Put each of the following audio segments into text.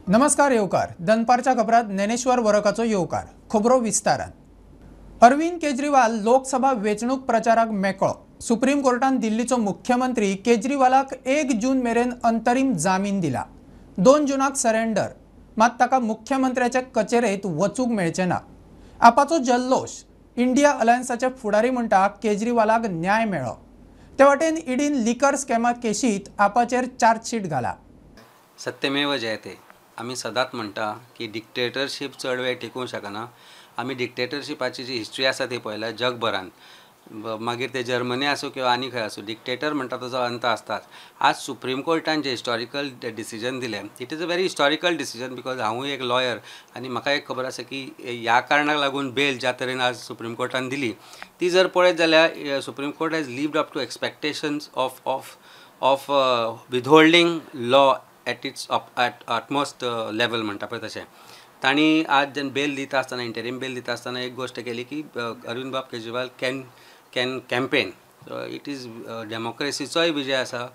नमस्कार येवकार दनपारच्या खबरात ज्ञानेश्वर वरकाचो येवकार खबरो विस्तारात। अरविंद केजरीवाल लोकसभा वेंचणूक प्रचाराक मेकळो। सुप्रीम कोर्टान दिल्लीचो मुख्यमंत्री केजरीवालाक 1 जून मेरेन अंतरीम जामीन दिला। 2 जूनाक सरेंडर, मात ताका मुख्यमंत्र्याचे कचेरेत वचूंक मेळचे ना। आपाचो जल्लोष। इंडिया अलायन्साचे फुडारी म्हणटा केजरीवालाक न्याय मेळ्ळो। ते वटेन ईडीन लिकर स्कॅमात केशीत आपाचेर चार्जशीट घाला। सत्यमेव जयते। आम्ही सदांच म्हणटा की डिक्टेटरशीप चड वेळ टिकूंक शकना। आम्ही डिक्टेटरशिपाची जी हिस्ट्री आसा ती पळयल्या जगभरान, मागीर ते जर्मनी आसूं किंवा आनी खंय आसूं, डिक्टेटर म्हणटा ताचो अंत आसताच। आज सुप्रीम कोर्टान जे हिस्टॉरिकल डिसिजन दिलें, it is a very historical decision because हांवूय एक लॉयर आनी म्हाका एक खबर आसा की ह्या कारणाक लागून बेल ज्या तरेन आज सुप्रीम कोर्टान दिली ती जर पळयत जाल्यार supreme court has lived up to expectations of withholding law at its utmost level म्हणटा पळय तशें। तांणी आज जेन्ना बेल दिता आसतना, इंटरीम बेल दिता आसतना एक गोश्ट केली की अरविंद बाब Kejriwal can campaign. It is डेमोक्रेसीचोय विजय आसा।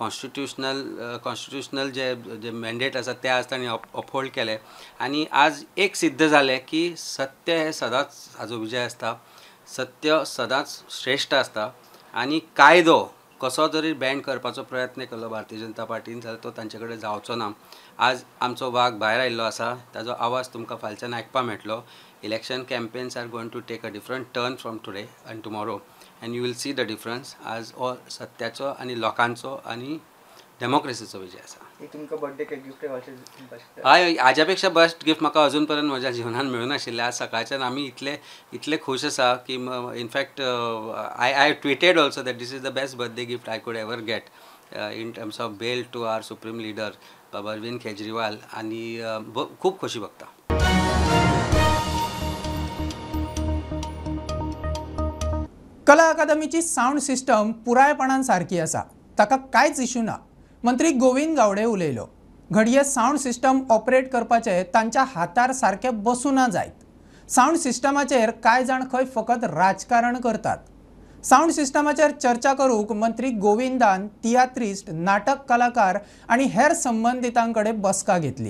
कॉन्स्टिट्युशनल जे मॅन्डेट आसा ते आज तांणी अपहोल्ड केले आनी आज एक सिद्ध जालें की सत्य हे सदांच हाजो विजय आसता। सत्य सदांच श्रेष्ठ आसता आनी कायदो कसो जरी बँड करपाचो प्रयत्न केलो भारतीय जनता पार्टीन जाल्यार तो तांचे कडेन जावचो ना। आज आमचो वाघ भायर आयिल्लो आसा, ताजो आवाज तुमकां फालच्यान आयकपाक मेळटलो। Election campaigns are going to take a different turn from today and tomorrow and you will see the difference. आज हो सत्याचो आनी लोकांचो आनी डेमोक्रेसीचो विजय आसा। तुमकां बर्थडे केक गिफ्ट हय, हाज्या पेक्षा बेस्ट गिफ्ट म्हाका अजून पर्यंत म्हज्या जिवनान मेळूं नाशिल्लें। आज सकाळच्यान आमी इतले खूश आसा की in fact I tweeted also that this is the best birthday gift I could ever get in terms of bail to our supreme leader Baba Arvind Kejriwal आनी खूब खोशी भोगता। कला अकादमीची साऊंड सिस्टम पुरायपणान सारकी आसा, ताका कांयच इश्यू ना। मंत्री गोविंद गावडे उलयलो। घडये साऊंड सिस्टम ऑपरेट करपाचे तांच्या हातार सारखे बसूना जायत। साऊंड सिस्टमाचेर कांय जाण खंय फकत राजकारण करतात। साऊंड सिस्टमाचेर चर्चा करूंक मंत्री गोविंदान तियात्रिस्ट, नाटक कलाकार आनी हेर संबंधितांकडे बसका घेतली।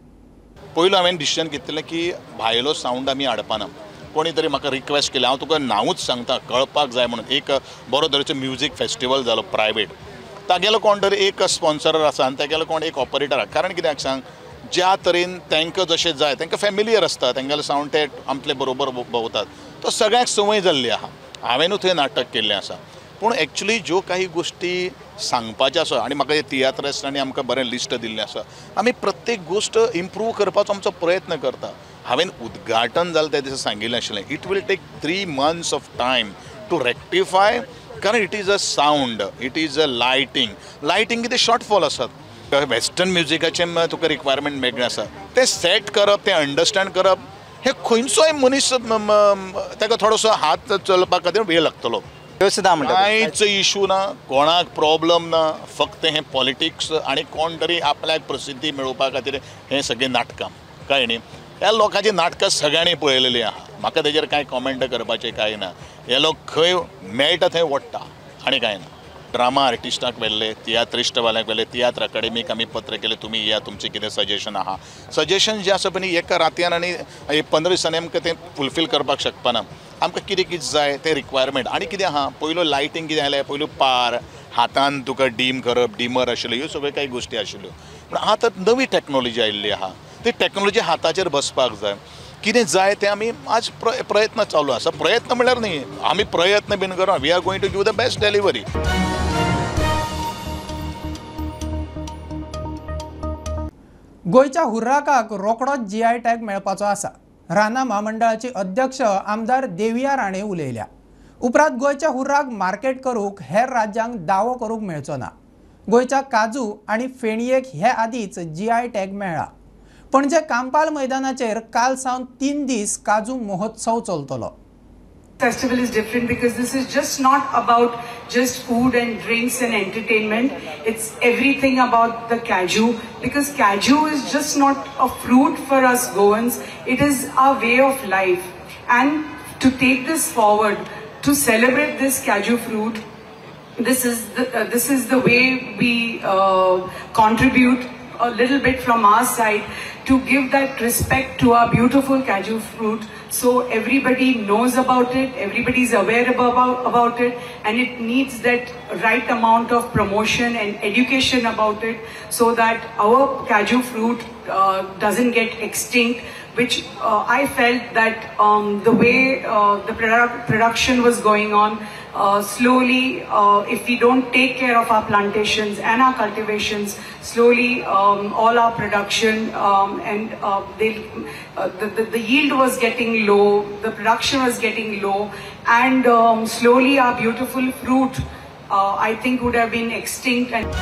पयलो हांवें डिसिजन घेतलें की भायलो साऊंड आमी हाडपाना। कोणी तरी म्हाका रिक्वेस्ट केली, हांव तुका नांवूच सांगता कळपाक जाय म्हणून। एक बरो तरेचो म्युजीक फेस्टिवल जालो प्रायवेट, तागेलो कोण तरी एक स्पॉन्सर आसा आनी तागेलो कोण एक ऑपरेटर आसा। कारण कित्याक सांग, ज्या तरेन तांकां जशें जाय तांकां फॅमिलियर आसता, तांगेलो साऊंड ते आपले बरोबर भोंवतात, तो सगळ्यांक संवय जाल्ली आहा। हांवेनूच थंय नाटक केल्लें आसा। पूण एक्चुली ज्यो काही गोश्टी सांगपाच्यो आसा आनी म्हाका तियात्रिस्टांनी आमकां बरें लिस्ट दिल्लें आसा, आमी प्रत्येक गोश्ट इम्प्रूव करपाचो आमचो प्रयत्न करता। हांवें उद्घाटन जालें त्या दिसा सांगिल्लें आशिल्लें, it will take 3 months of time to rectify. कारण it is a sound, it is a lighting कितें शॉर्टफॉल आसात। वेस्टर्न म्युजिकाचें तुका रिक्वायरमेंट मेळ्ळें आसा, तें सेट करप, तें अंडरस्टँड करप, हे खंयचोय मनीस ताका थोडोसो हात चलपा खातीर वेळ लागतलो। कांयच इशू ना, कोणाक प्रॉब्लम ना, फक्त हें पॉलिटिक्स आनी कोण तरी आपल्याक प्रसिद्धी मेळोवपा खातीर हें सगळें नाटकां। कळ्ळें न्ही? ह्या लोकांची नाटकां सगळ्यांनी पळयलेलीं आहा, म्हाका तेजेर कांय कॉमेंट करपाचें कांय ना। हे लोक खंय मेळटा थंय वट्टा आनी कांय ना। ड्रामा आर्टिस्टाक व्हेल्ले, तियात्रिस्टवाल्यांक व्हेल्ले, तियात्र अकाडेमीक आमी पत्र केलें, तुमी या, तुमचें कितें सजेशन आहा। सजेशन जें आसा पळय एका रातयान आनी 15 दिसांनी आमकां तें फुलफील करपाक शकपाना। आमकां कितें जाय तें रिक्वायरमेंट आनी कितें आहा। पयलो लायटिंग कितें जालें, पयलो पार हातान तुका डीम करप, डिमर आशिल्लो, ह्यो सगळ्यो काही गोश्टी आशिल्ल्यो। पूण आतां नवी टॅक्नोलॉजी आयिल्ली आहा, ती टॅक्नोलॉजी हाताचेर बसपाक जाय। कितें जाय तें आमी आज प्रयत्न चालू आसा। प्रयत्न म्हळ्यार न्ही, आमी प्रयत्न बीन करून we are going to give the best delivery. गोयच्या हुर्राकाक रोकडोच GI टॅग मेळपाचो आसा। राना महामंडळाची अध्यक्ष आमदार देविया राणे उलयल्या। उपरांत गोयच्या हुर्राक मार्केट करूंक हेर राज्यांक दावो करूंक मेळचो ना। गोयच्या काजू आनी फेणयेक हे आदींच GI टॅग मेळ्ळा। पणजे कांपाल मैदानाचेर काल सावन 3 दीस काजू महोत्सव चलतलो। Festival is different because this is just not about just food and drinks and entertainment. It's everything about the cashew, because cashew is just not a fruit for us Goans. It is our way of life, and to take this forward, to celebrate this cashew fruit, this is the way we contribute a little bit from our side to give that respect to our beautiful cashew fruit, so everybody knows about it, everybody is aware about it, and it needs that right amount of promotion and education about it, so that our cashew fruit doesn't get extinct, which I felt that the way the production was going on, slowly, if we don't take care of our plantations and our cultivations, slowly all our production and the yield was getting low, the production was getting low, and slowly our beautiful fruit, I think, would have been extinct. And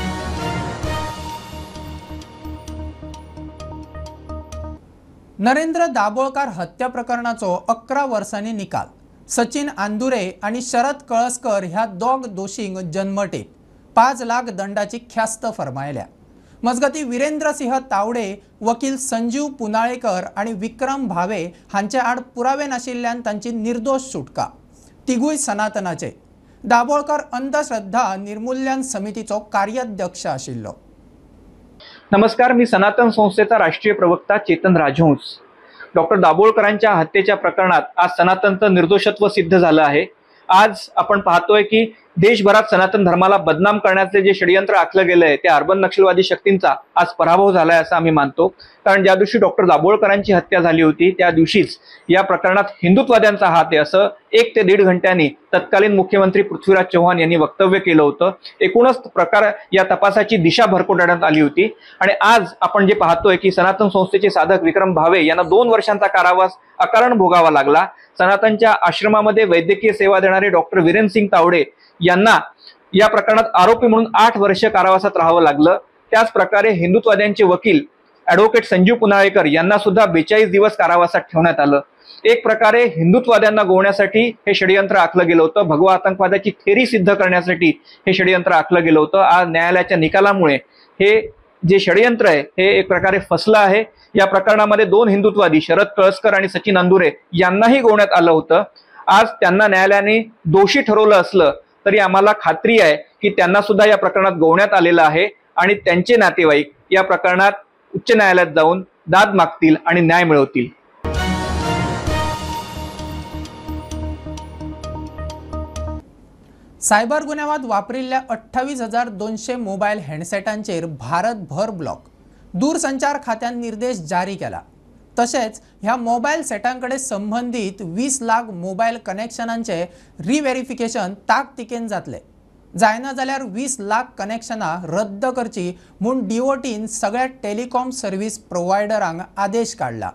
Narendra Dabholkar हत्या प्रकरणाचो 11 वर्सांनी निकाल. सचिन आंदुरे आणि शरद कळसकर ह्या दोग दोषींक जन्मठेप 5 लाख दंडाची ख्यास्त फरमायल्या. मजगती वीरेंद्र सिंह तावडे, वकील संजीव पुनाळेकर आणि विक्रम भावे हांचे आड पुरावे नाशिल्ल्यान तांची निर्दोष सुटका. तिगूय सनातनाचे. दाभोळकर अंधश्रद्धा निर्मूलन समितीचो कार्याध्यक्ष आशिल्लो. नमस्कार, मी सनातन संस्थेचा राष्ट्रीय प्रवक्ता चेतन राजहंस. डॉक्टर दाभोळकरांच्या हत्येच्या प्रकरणात आज सनातनचं निर्दोषत्व सिद्ध झालं आहे. आज आपण पाहतोय की देशभरात सनातन धर्माला बदनाम करण्याचे जे षडयंत्र आखलं गेलं आहे त्या अर्बन नक्षलवादी शक्तींचा आज पराभव झालाय असं आम्ही मानतो. कारण ज्या दिवशी डॉक्टर दाभोळकरांची हत्या झाली होती त्या दिवशीच या प्रकरणात हिंदुत्ववाद्यांचा हात आहे असं 1 ते 1.5 घंट्यांनी तत्कालीन मुख्यमंत्री पृथ्वीराज चव्हाण यांनी वक्तव्य केलं होतं. एकूणच प्रकार या तपासाची दिशा भरकटवण्यात आली होती. आणि आज आपण जे पाहतोय की सनातन संस्थेचे साधक विक्रम भावे यांना 2 वर्षांचा कारावास अकारण भोगावा लागला. सनातनच्या आश्रमामध्ये वैद्यकीय सेवा देणारे डॉक्टर वीरेंद्र सिंग तावडे यांना या प्रकरणात आरोपी म्हणून 8 वर्ष कारावासात राहावं लागलं. त्याच प्रकारे हिंदुत्ववाद्यांचे वकील ॲडव्होकेट संजीव पुनाळेकर यांना सुद्धा 42 दिवस कारावासात ठेवण्यात आलं. एक प्रकारे हिंदुत्ववाद्यांना गोवण्यासाठी हे षडयंत्र आखलं गेलं होतं. भगवा आतंकवादाची थेरी सिद्ध करण्यासाठी हे षडयंत्र आखलं गेलं होतं. आज न्यायालयाच्या निकालामुळे हे जे षडयंत्र आहे हे एक प्रकारे फसलं आहे. या प्रकरणामध्ये 2 हिंदुत्ववादी शरद कळसकर आणि सचिन आंदुरे यांनाही गोवण्यात आलं होतं. आज त्यांना न्यायालयाने दोषी ठरवलं असलं तरी आम्हाला खात्री आहे की त्यांना सुद्धा या प्रकरणात गोवण्यात आलेलं आहे आणि त्यांचे नातेवाईक या प्रकरणात उच्च न्यायालयात जाऊन दाद मागतील आणि न्याय मिळवतील. सायबर गुन्ह्यांत वापरिल्ल्या 28,200 मोबाईल हँडसेटांचेर भारतभर ब्लॉक. दूरसंचार खात्यान निर्देश जारी केला. तसेच ह्या मोबाईल सेटांकडे संबंधित 20 लाख मोबाईल कनेक्शनांचे रिव्हेरिफिकेशन ताकतिकेन जातले. जायना जाल्यार 20 लाख कनेक्शनां रद्द करची म्हूण DOTन सगळ्या टेलिकॉम सर्व्हिस प्रोवायडरांक आदेश काढला.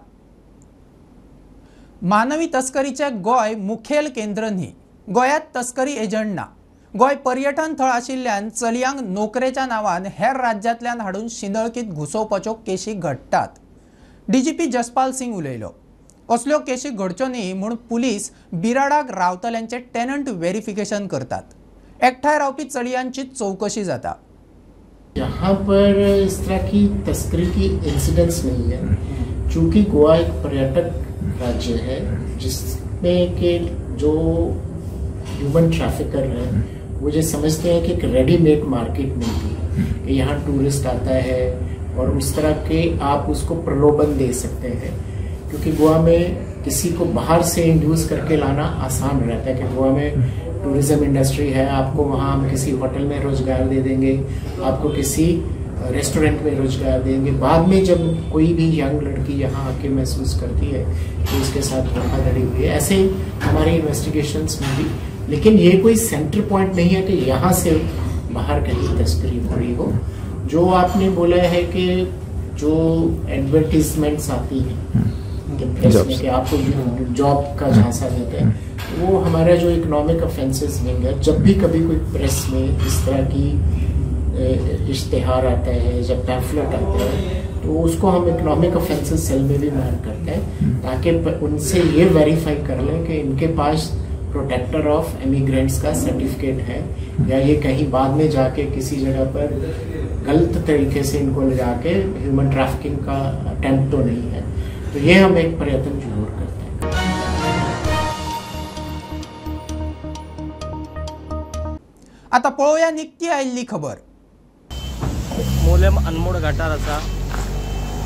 मानवी तस्करीचे गोंय मुखेल केंद्र न्ही. गोंयांत तस्करी एजंट ना. गोंय पर्यटन थळ आशिल्ल्यान चलयांक नोकरेच्या नांवान हेर राज्यांतल्यान हाडून शिंदळकीत घुसोवपाच्यो केशी घडटात. DGP जसपाल सिंग उलयलो. असल्यो केशी घडच्यो न्ही म्हूण पुलीस बिराडाक रावतल्यांचे टेनंट व्हेरिफिकेशन करतात. एकठांय रावपी चलयांची चौकशी जाता. यहाँ पर इस तरह की तस्करी की इंसिडेंट्स नहीं है, चूँकि गोवा एक पर्यटक राज्य है जिसमें के जो ह्यूमन ट्रैफिकर हैं वो ये समझते हैं कि एक रेडीमेड मार्केट मिलती है कि यहाँ टूरिस्ट आता है और उस तरह के आप उसको प्रलोभन दे सकते हैं. क्योंकि गोवा में किसी को बाहर से इंड्यूस करके लाना आसान रहता है कि गोवा में टूरिज्म इंडस्ट्री है, आपको वहाँ हम किसी होटल में रोजगार दे देंगे, आपको किसी रेस्टोरेंट में रोजगार देंगे. बाद में जब कोई भी यंग लड़की यहाँ आके महसूस करती है कि उसके साथ धोखाधड़ी हुई है, ऐसे हमारे इन्वेस्टिगेशंस में भी. लेकिन ये कोई सेंटर पॉइंट नहीं है कि यहाँ से बाहर कहीं तस्करी हो रही हो. जो आपने बोला है कि जो एडवर्टीजमेंट्स आती हैं प्रेस में कि आपको जॉब का झांसा देते हैं, वो हमारा जो इकोनॉमिक ऑफेंसेस विंग है, जब भी कभी कोई प्रेस में इस तरह की इश्तिहार आता है, जब पैम्फलेट आते हैं, तो उसको हम इकोनॉमिक ऑफेंसेस सेल में भी मार्क करते हैं ताकि उनसे ये वेरीफाई कर लें कि इनके पास प्रोटेक्टर ऑफ इमिग्रेंट्स का सर्टिफिकेट है या ये कहीं बाद में जाके किसी जगह पर गलत तरीके से इनको ले जाके ह्यूमन ट्रैफिकिंग का अटेम्प्ट तो नहीं है. तो ये हम एक प्रयत्न जरूर करते हैं. आता पळोवया निक्की आयिल्ली खबर. मोलेम अनमोड घाटार आसा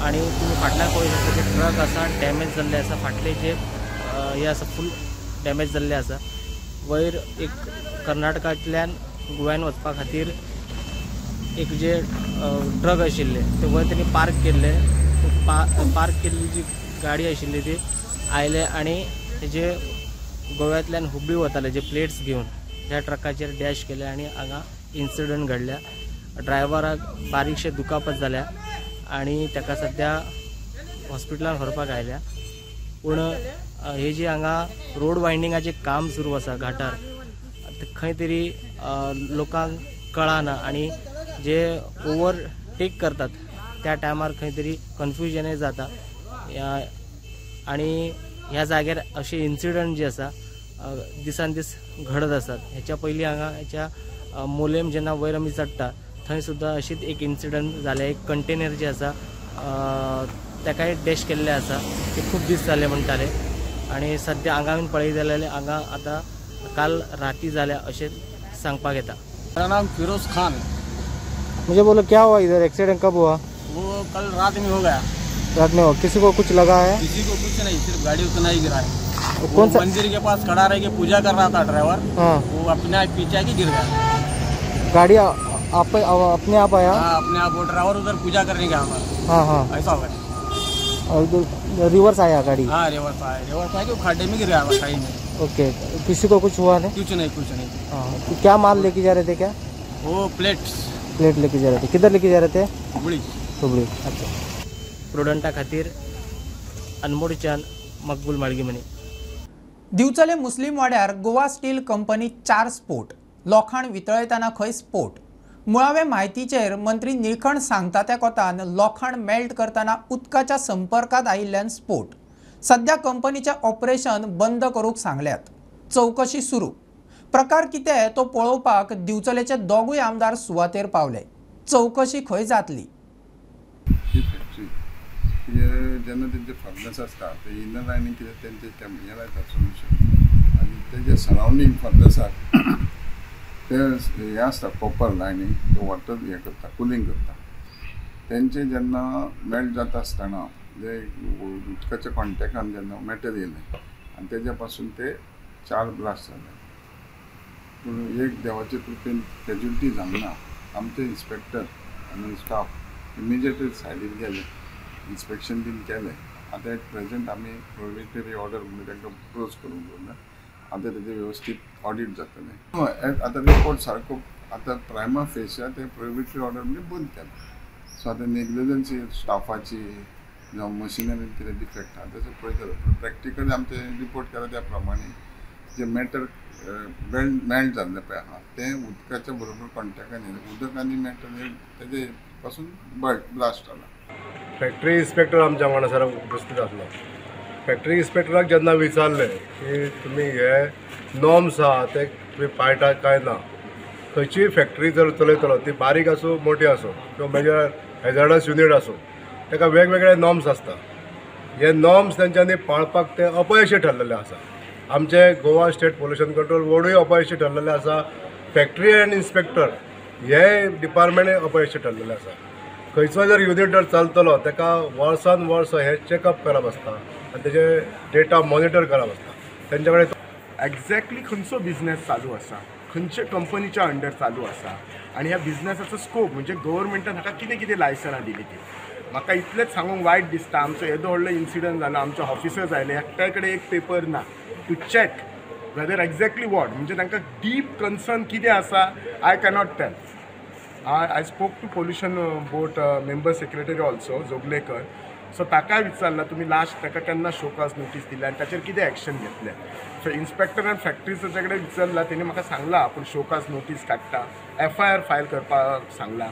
आणि तुम्ही फाटल्यान पळोवंक शकता ते ट्रक आसा डॅमेज जाल्ले आसा, फाटले जे हे आसा फूल डॅमेज जाल्ले आसा. वयर एक कर्नाटकांतल्यान गोंयान वचपा खातीर एक जे ट्रक आशिल्ले ते वयर तेणी पार्क केल्ले. पार्क केल्ली जी गाडी आशिल्ली ती आयले आणि तेजे गोव्यातल्यान हुबळी वताले जे प्लेट्स घेवन त्या ट्रकाचेर डॅश केले आणि हांगा इन्सिडंट घडल्या. ड्रायव्हराक बारीकशे दुखापत जाल्या आणि ताका सध्या हॉस्पिटलान व्हरपाक आयल्या. पूण हे जे हांगा रोड वायंडिंगाचें काम सुरू आसा घाटार खंय तरी लोकांक कळना आणि जे ओवरटेक करतात त्या टायमार खंय तरी कन्फ्युजनय जाता आणि ह्या जाग्यार अशे इन्सिडंट जे आसा दिसान दीस घडत आसात. हेच्या पयलीं हांगा हेच्या मोलेम जेन्ना वयर आमी चडटा थंय सुद्दां अशीच एक इन्सिडंट जालें. एक कंटेनर जे आसा ताकाय डॅश केल्ले आसा ते खूब दीस जाले म्हणटाले आणि सद्या हांगा हांवें पळयत जाल्यार हांगा आतां काल राती जाल्या अशें सांगपाक येता. मेरा नाम फिरोज खान. मुझे बोलो क्या हुआ इधर, एक्सीडेंट कब हुआ? वो कल रात में हो गया. रात में हुआ, किसी को कुछ लगा है? किसी को कुछ नहीं, सिर्फ गाड़ी उतना ही गिरा है. कौन सा मंदिर के पास खड़ा रह के पूजा कर रहा था ड्राइवर. हाँ. वो अपने पीछे आके गिर गया. गाड़ी अपने आप आया? हाँ अपने आप. वो ड्राइवर उधर पूजा करने गया था. हाँ हाँ ऐसा हो गया. और रिवर्स आया गाड़ी? हाँ रिवर्स आया कि खड्डे में गिर गया खाई में. ओके, किसी को कुछ हुआ नहीं? कुछ नहीं. हाँ, तो क्या माल लेके जा रहे थे? क्या वो प्लेट लेके जा रहे थे? किधर लेके जा रहे थे? हुबळी. अच्छा. प्रुडंटा खातीर अनमोडच्यान मकबूल माळगीमनी. दिवचले मुस्लिम वाड्यार गोवा स्टील कंपनी 4 स्फोट. लोखंड वितळयतना खंय स्फोट. मुळावे म्हायतीचेर मंत्री निळखंड सांगता त्या कोतान लोखंड मेल्ट करतना उदकाच्या संपर्कात आयिल्ल्यान स्फोट. सध्या कंपनीचे ऑपरेशन बंद करूंक सांगल्यात. चौकशी सुरू. प्रकार कितें तो पळोवपाक दिवचलेचे दोगूय आमदार सुवातेर पावले. चौकशी खंय जातली. जेन्ना तेंचे फर्नस आसता ते इनर लायनीक कितें तेंचे हे लायतात सोल्युशन आनी तेजे सरावंडींग फर्नसाक ते हे आसता कॉपर लायनींग तो वॉटर हे करता कुलींग करता. तेंचे जेन्ना मेल्ट जाता आसतना जे उदकाच्या कॉन्टेक्टान जेन्ना मॅटर येयलें आनी तेज्या पासून ते 4 ब्लास्ट जाले. पूण एक देवाचे कृपेन कॅज्युलिटी जावना. आमचे इन्स्पेक्टर आनी स्टाफ इमिजिएटली सायडीर गेले, इन्स्पेक्शन बीन केलें. आतां एट प्रेझेंट आमी प्रोहिबिटरी ऑर्डर म्हणून तांकां क्लोज करून दवरला. आतां तेजें वेवस्थीत ऑडिट जातलें. आतां रिपोर्ट सारको आतां प्रायमा फेशिया ते प्रोहिबिटरी ऑर्डर म्हणजे बंद केला. सो आतां नेग्लिजन्सी स्टाफाची जावं मशिनरीन कितें डिफेक्ट आहा तेजो पळयतलो. प्रॅक्टिकली आमचे रिपोर्ट केला त्या प्रमाणे जे मॅटर मेल्ट जाल्ले पळय आहा ते उदकाच्या बरोबर कॉन्टेक्टान येयले. उदक आनी मॅटर तेजे पासून ब्लास्ट जाला. फॅक्टरी इन्स्पेक्टर आमच्या वांगडा उपस्थित आसलो. फॅक्टरी इन्स्पेक्टराक जेन्ना विचारलें की तुमी हे नॉर्म्स आहा ते तुमी पाळटात काय ना. खंयचीय फॅक्टरी जर चलयतलो ती बारीक आसूं मोठी आसूं किंवा मेजर हॅझार्डस युनीट आसूं ताका वेगवेगळे नॉर्म्स आसता. हे नॉर्म्स तेंच्यांनी पाळपाक ते अपयशी ठरलेले आसा. आमचे गोवा स्टेट पोल्युशन कंट्रोल बोर्डूय अपयशी ठरलेले आसा. फॅक्टरी एंड इन्स्पेक्टर हे डिपार्टमेंटूय अपयशी ठरलेले आसा. खंयचो जर युनीट जर चलतलो ताका वर्सान वर्स हे चॅकअप करप आसता आनी तेजे डेटा मॉनिटर करप आसता. तेंच्या कडेन एक्झॅक्टली खंयचो बिझनेस चालू आसा, खंयच्या कंपनीच्या अंडर चालू आसा आनी ह्या बिझनेसाचो स्कोप म्हणजे गव्हर्मेंटान हाका कितें कितें लायसनां दिली ती. म्हाका इतलेंच सांगूंक वायट दिसता. आमचो येदो व्हडलो इन्सिडंट जाला. आमचे ऑफिसर्स आयले, एकट्याय कडेन एक पेपर ना to check whether exactly what म्हणजे तांकां डीप कन्सर्न कितें आसा I cannot tell. I spoke to pollution board member secretary also Joglekar. So ताकाय विचारला तुमी लास्ट ताका केन्ना शोकास नोटीस दिल्या आनी ताचेर कितें एक्शन घेतले. सो इन्स्पेक्टर एंड फॅक्टरीचे कडेन विचारला. तेणी म्हाका सांगला आपूण शोकास नोटीस काडटा, FIR फायल करपाक सांगला.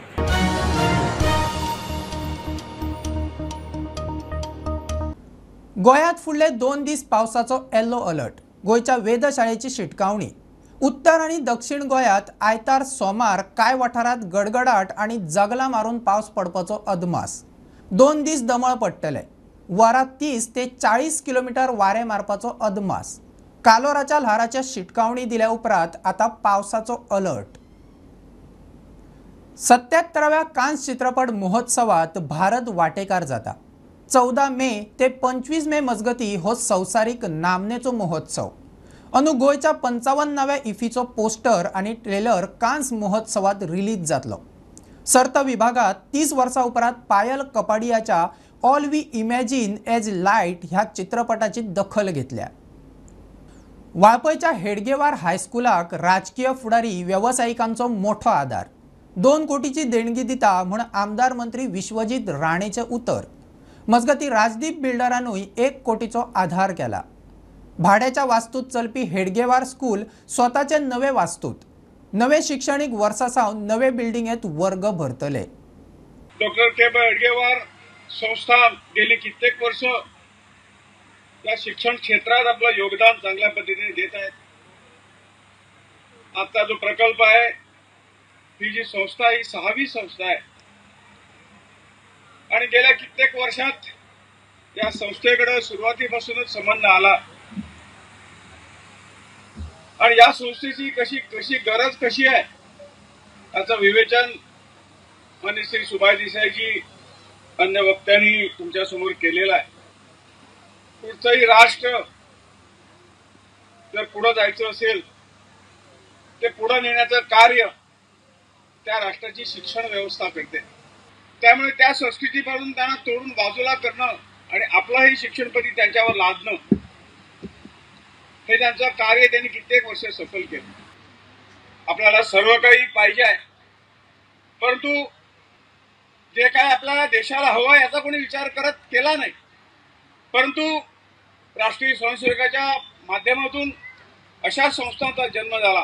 गोंयांत फुडले 2 दीस पावसाचो येल्लो अलर्ट. गोंयच्या वेधशाळेची शिटकावणी. उत्तर आणि दक्षिण गोंयांत आयतार सोमार कांय वाठारांत गडगडाट आणि जगलां मारून पावस पडपाचो अदमास. 2 दीस दमळ पडटले. वरात 30 ते 40 किलोमीटर वारे मारपाचो अदमास. कालोराच्या ल्हाराच्या शिटकावणी दिल्या उपरांत आता पावसाचो अलर्ट. 77व्या कान्स चित्रपट महोत्सवात भारत वाटेकार जाता. 14 मे ते 25 मे मजगती हो संवसारीक नामनेचो महोत्सव. अनु गोयच्या 55व्या इफीचो पोस्टर आणि ट्रेलर कान्स महोत्सवात रिलीज जातलो. सर्त विभागात 30 वर्सां उपरांत पायल कपाडियाच्या all we imagine as light ह्या चित्रपटाची दखल घेतल्या. वाळपयच्या हेडगेवार हायस्कुलाक राजकीय फुडारी व्यावसायिकांचो मोठो आदार. 2 कोटीची देणगी दिता म्हूण आमदार मंत्री विश्वजीत राणेचे उतर. मजगती राजदीप बिल्डरानूय 1 कोटीचो आधार केला. भाड्याच्या वास्तूत चलपी हेडगेवार स्कूल स्वताचे नवे वास्तूत. नवे शिक्षणीक वर्सा सावन नवे बिल्डिंगेत वर्ग भरतले. डॉक्टर केबा हेडगेवार संस्थान गेली कित्येक वर्ष या शिक्षण क्षेत्रात आपलं योगदान चांगल्या पद्धतीने देत आहेत. आता जो प्रकल्प आहे, ही जी संस्था ही 6वी संस्था आहे आणि गेल्या कित्येक वर्षात या संस्थेकडे सुरुवातीपासूनच संबंध आला आणि या संस्थेची कशी गरज कशी आहे याचं विवेचन माननीय श्री सुभाष देसाईजी अन्य वक्त्यांनी तुमच्या समोर केलेलं आहे. कुठचंही राष्ट्र जर पुढे जायचं असेल ते पुढे नेण्याचं कार्य त्या राष्ट्राची शिक्षण व्यवस्था करते. त्यामुळे त्या संस्कृतीपासून त्यांना तोडून बाजूला करणं आणि आपलंही शिक्षणपती त्यांच्यावर लादणं हे त्यांचं कार्य त्यांनी कित्येक वर्ष सफल केलं. आपल्याला सर्व काही पाहिजे आहे, परंतु जे काय आपल्याला देशाला हवं याचा कोणी विचार केला नाही. परंतु राष्ट्रीय स्वयंसेवकाच्या माध्यमातून अशा संस्थांचा जन्म झाला.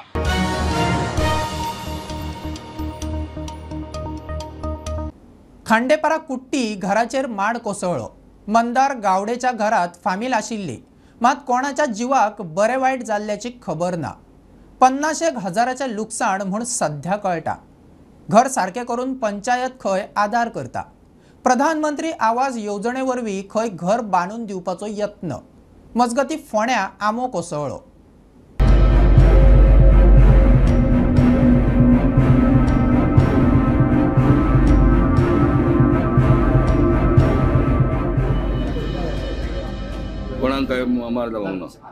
खांडेपारा कुट्टी घराचेर माड कोसळ्ळो. मंदार गावडेच्या घरात फामील आशिल्ली, मात कोणाच्या जिवाक बरे वाईट जाल्ल्याची खबर ना. 50,000चे लुकसाण म्हूण सध्या कळटा. घर सारके करून पंचायत खंय आदार करता. प्रधानमंत्री आवास येवजणे वरवीं खंय घर बांदून दिवपाचो यत्न. मजगती फोंड्या आमो कोसळ्ळो. कोणाक काय मार जावंक ना.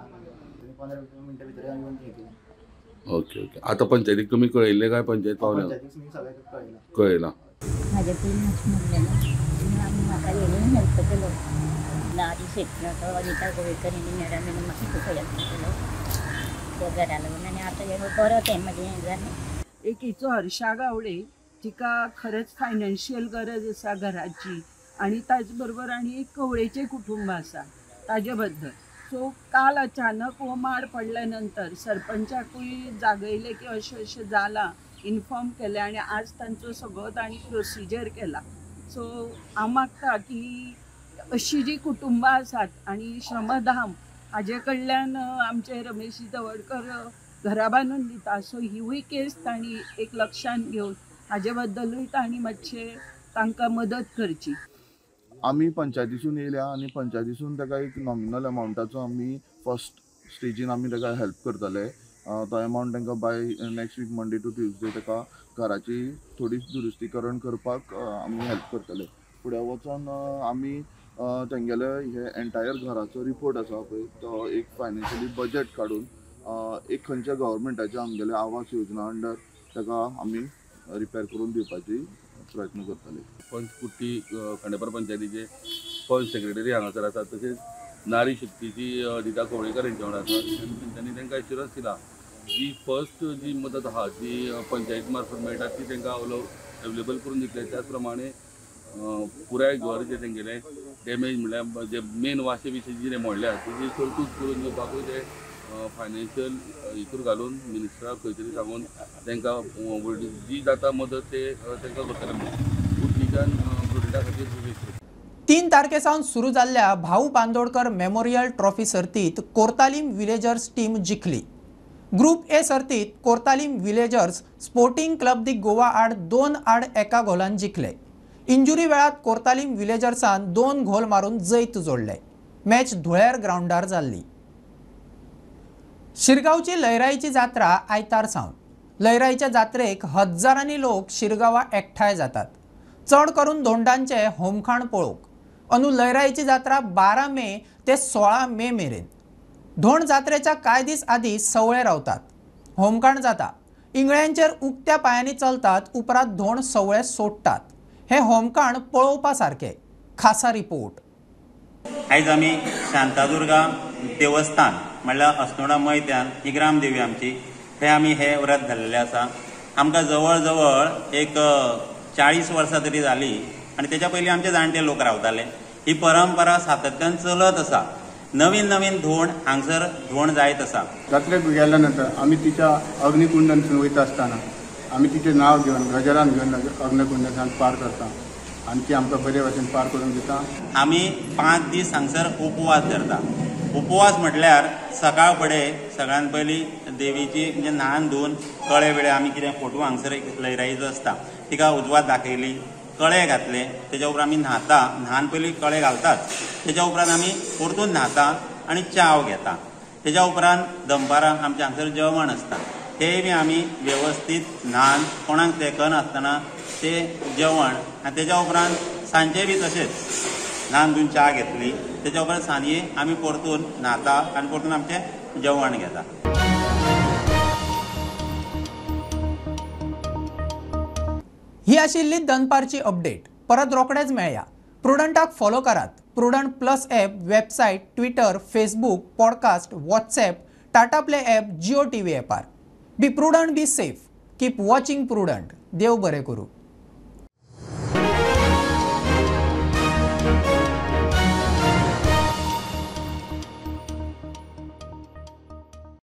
Okay okay. आता पंचायतीक तुमी कळयल्ले काय? पंचायत पावल्या कळयलां. माझे 3 वर्ष म्हणले आम्ही म्हाका येयले हेल्प केलो. नारी शेतकार अनिता गोवेकर यांनी मॅडम म्हाका खूप हेल्प केलो त्या घरा लागून. आनी आतां हे परत हें म्हाजें हें जालें. एक हिचो हर्षा गावडे, तिका खरेंच फायनान्शियल गरज आसा घराची आनी ताजे बरोबर आनी एक कवळेचें कुटुंब आसा ताजे बद्दल. सो काल अचानक हो माड पडल्या नंतर सरपंचाकूय जागयले की अशें अशें जालां, इन्फॉर्म केलें आनी आज तांचो सगळो तांणी प्रोसिजर केला. सो हांव मागता की अशीं जीं कुटुंबां आसात आनी श्रमधाम हाजे कडल्यान आमचे रमेशजी तवडकर घरा बांदून दिता. सो हिवूय केस तांणी एक लक्षांत घेवन हाजे बद्दलूय तांणी मातशें तांकां मदत करची. आमी पंचायतीसून येयल्या आनी पंचायतीसून ताका एक नॉमिनल अमावंटाचो आमी फर्स्ट स्टेजीन आमी ताका हेल्प करतले. तो अमावंट तांकां by next week Monday to Tuesday ताका घराची थोडी दुरुस्तीकरण करपाक आमी हेल्प करतले. फुडें वचोन आमी तेंगेले हे एंटायर घराचो रिपोर्ट आसा पळय तो एक फायनान्शियली बजेट काडून एक खंयच्या गव्हर्मेंटाच्या आमगेले आवास योजना अंडर ताका आमी रिपेर करून दिवपाची प्रयत्न करतले. पंच कुट्टी खांडेपार पंचायतीचे पंच सेक्रेटरी हांगासर आसात. तशेंच नारी शक्तीची दिता कवळेकर यांच्या वांगडा आसा. त्यांनी तांकां एश्युरन्स दिला जी फर्स्ट जी मदत आहा जी पंचायत मार्फत मेळटा ती तांकां अवेलेबल करून दितले. त्याच प्रमाणे पुराय घर जे तेंगेलें डॅमेज म्हणल्यार जे मेन वाशे विशीं जी मोडल्या तेजी तरतूद करून दिवपाकूय ते फायनान्शियल हितूर घालून मिनिस्टराक खंय तरी सांगून तांकां जी जाता मदत ते तांकां करतले. कुट्टीच्यान प्रोजेक्टा खातीर 3 तारखेसावन सुरू जाल्ल्या भाऊ बांदोडकर मेमोरियल ट्रॉफी सर्तीत कोर्तालीम विलेजर्स टीम जिखली. ग्रुप ए सर्तीत कोर्तालीम विलेजर्स स्पोर्टिंग क्लब दी गोवा आड 2-1 गोलान जिखले. इंजुरी वेळात कोर्तालीम विलेजर्सान 2 गोल मारून जैत जोडले. मॅच धुळेर ग्राउंडार जाल्ली. शिरगांवची लयराईची जात्रा आयतार सावन. लयराईच्या जात्रेक हजारांनी लोक शिरगावा एकठांय जातात. चढ करून धोंडांचे होमखाण पळोवक अंदू लयराईची जात्रा 12 मे ते 16 मे मेरेन. धोंड जात्रेच्या कांय दीस आदी सवळे रावतात. होमखाण जाता इंगळ्यांचेर उक्त्या पायांनी चलतात, उपरांत धोंड सवळे सोडटात. हे होमखाण पळोवपा सारखे. खासा रिपोर्ट. आयज आमी शांतादुर्गा देवस्थान म्हणल्यार अस्नोडा मैत्यान ही ग्रामदेवी आमची, थंय आमी हे व्रत धरलेले आसा. आमकां जवळ जवळ एक 40 वर्सां तरी जाली आनी तेच्या पयलीं आमचे जाणटे लोक रावताले. ही परंपरा सातत्यान चलत आसा. नवीन नवीन धोंड हांगसर धोंड जायत आसा. जात्रेक गेल्या नंतर आमी तिच्या अग्निकुंडांतसून वयता आसतना आमी तिचें नांव घेवन गजरान घेवन अग्निकुंडांतल्यान पार करता आनी ती आमकां बरे भशेन पार करून दिता. आमी 5 दीस हांगसर उपवास धरता. उपवास म्हटल्यार सकाळ फुडें सगळ्यान पयलीं देवीची म्हणजे न्हाण धुवन कळे वेळे आमी कितें फोटो हांगसर एक लयराईचो आसता तिका उजवात दाखयली, कळे घातले, तेच्या उपरांत आमी न्हाता. न्हाण पयलीं कळे घालतात, तेच्या उपरांत आमी परतून न्हाता आनी च्या घेता. तेच्या उपरांत दनपारां आमचे हांगसर जेवण आसता. तेय बी आमी वेवस्थीत न्हाण कोणाक तेंकन आसतना तें जेवण आनी तेच्या उपरांत सांजे बी तशेंच न्हाण धुवन च्या घेतली, तेच्या उपरांत सांजये आमी परतून न्हाता आनी परतून आमचें जेवण घेता. ही आशिल्ली दनपारची अपडेट. परत रोखडेच मेळया. प्रुडंटाक फॉलो करात. Prudent plus app, website, Twitter, Facebook, podcast, WhatsApp, Tata play app, Jio TV ॲपार. Be prudent, be safe. Keep watching prudent. देव बरें करूं.